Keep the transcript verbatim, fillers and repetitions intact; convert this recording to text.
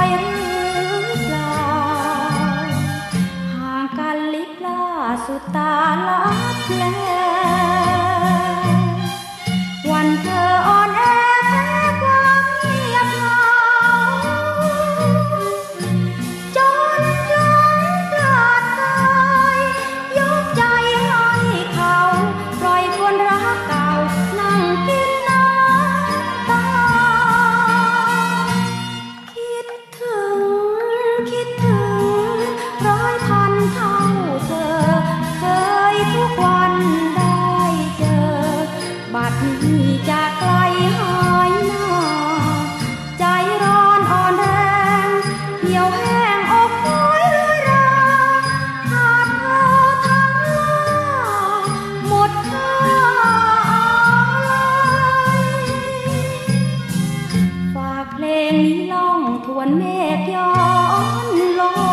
หรือเปล่าห่างกันลิบล่าสุดตาลับแลวันเธออ่อนแอแพ้ความเงียบเหงาจนหลงพลาดใจยกใจให้เขาปล่อยคนรักเก่านั่งกินน้ำตาคิดถึงคิดถึงร้อยพันเท่าเธอเคยทุกวันได้เจอบัดนี้จากไกลหายหน้าใจร้อนอ่อนแรงเหี่ยวแห้งอกน้อยเรื่อยราขาดเธอทั้งลาหมดค่าฝากเพลงนี้ล่องทวนเมฆย้อนลง